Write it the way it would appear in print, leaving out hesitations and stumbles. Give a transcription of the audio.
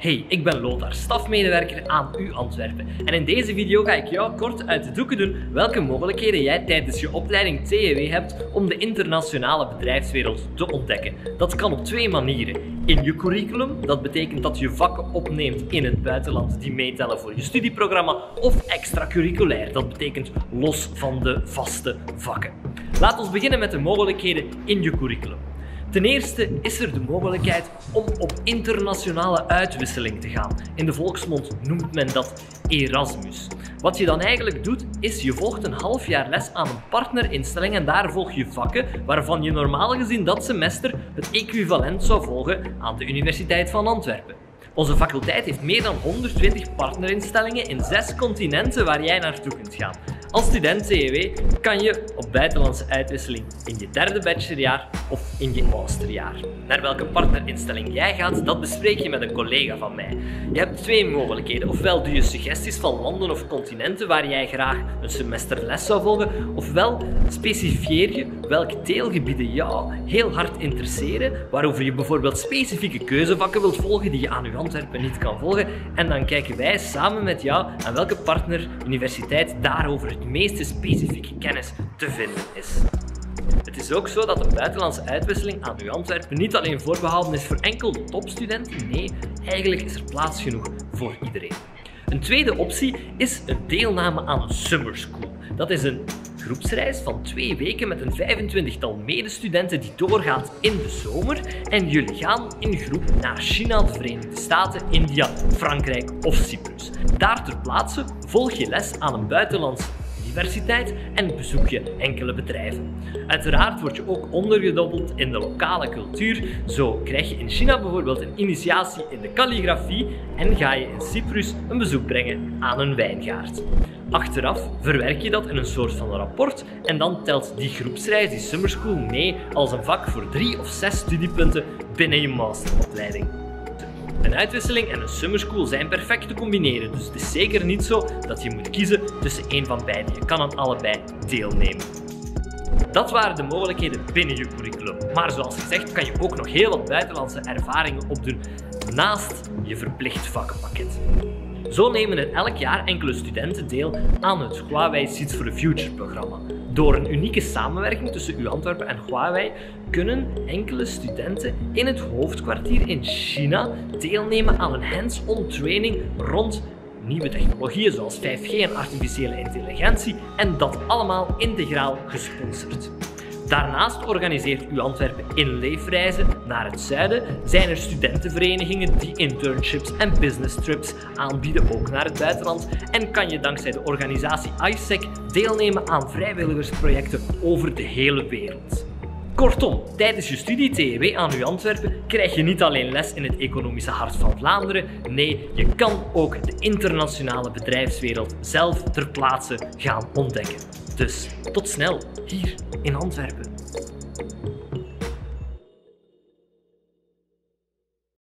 Hey, ik ben Lothar, stafmedewerker aan U Antwerpen. En in deze video ga ik jou kort uit de doeken doen welke mogelijkheden jij tijdens je opleiding TEW hebt om de internationale bedrijfswereld te ontdekken. Dat kan op twee manieren. In je curriculum, dat betekent dat je vakken opneemt in het buitenland die meetellen voor je studieprogramma, of extracurriculair, dat betekent los van de vaste vakken. Laten we beginnen met de mogelijkheden in je curriculum. Ten eerste is er de mogelijkheid om op internationale uitwisseling te gaan. In de volksmond noemt men dat Erasmus. Wat je dan eigenlijk doet, is je volgt een half jaar les aan een partnerinstelling en daar volg je vakken waarvan je normaal gezien dat semester het equivalent zou volgen aan de Universiteit van Antwerpen. Onze faculteit heeft meer dan 120 partnerinstellingen in 6 continenten waar jij naartoe kunt gaan. Als student TEW kan je op buitenlandse uitwisseling in je derde bachelorjaar of in je masterjaar. Naar welke partnerinstelling jij gaat, dat bespreek je met een collega van mij. Je hebt twee mogelijkheden. Ofwel doe je suggesties van landen of continenten waar jij graag een semester les zou volgen, ofwel specifieer je welke deelgebieden jou heel hard interesseren, waarover je bijvoorbeeld specifieke keuzevakken wilt volgen die je aan je Antwerpen niet kan volgen, en dan kijken wij samen met jou aan welke partneruniversiteit daarover het meeste specifieke kennis te vinden is. Het is ook zo dat de buitenlandse uitwisseling aan U Antwerpen niet alleen voorbehouden is voor enkel de topstudenten, nee, eigenlijk is er plaats genoeg voor iedereen. Een tweede optie is een deelname aan een summer school. Dat is een groepsreis van 2 weken met een 25-tal medestudenten die doorgaat in de zomer en jullie gaan in groep naar China, de Verenigde Staten, India, Frankrijk of Cyprus. Daar ter plaatse volg je les aan een buitenlandse universiteit en bezoek je enkele bedrijven. Uiteraard word je ook ondergedompeld in de lokale cultuur. Zo krijg je in China bijvoorbeeld een initiatie in de kalligrafie en ga je in Cyprus een bezoek brengen aan een wijngaard. Achteraf verwerk je dat in een soort van rapport en dan telt die groepsreis, die summer school, mee als een vak voor 3 of 6 studiepunten binnen je masteropleiding. Een uitwisseling en een summer school zijn perfect te combineren, dus het is zeker niet zo dat je moet kiezen tussen één van beide. Je kan aan allebei deelnemen. Dat waren de mogelijkheden binnen je curriculum. Maar zoals gezegd kan je ook nog heel wat buitenlandse ervaringen opdoen naast je verplicht vakkenpakket. Zo nemen er elk jaar enkele studenten deel aan het Huawei Seeds for the Future programma. Door een unieke samenwerking tussen U Antwerpen en Huawei kunnen enkele studenten in het hoofdkwartier in China deelnemen aan een hands-on training rond nieuwe technologieën zoals 5G en artificiële intelligentie, en dat allemaal integraal gesponsord. Daarnaast organiseert U Antwerpen inleefreizen naar het zuiden, zijn er studentenverenigingen die internships en business trips aanbieden, ook naar het buitenland, en kan je dankzij de organisatie ISEC deelnemen aan vrijwilligersprojecten over de hele wereld. Kortom, tijdens je studie TEW aan U Antwerpen krijg je niet alleen les in het economische hart van Vlaanderen, nee, je kan ook de internationale bedrijfswereld zelf ter plaatse gaan ontdekken. Dus tot snel hier in Antwerpen.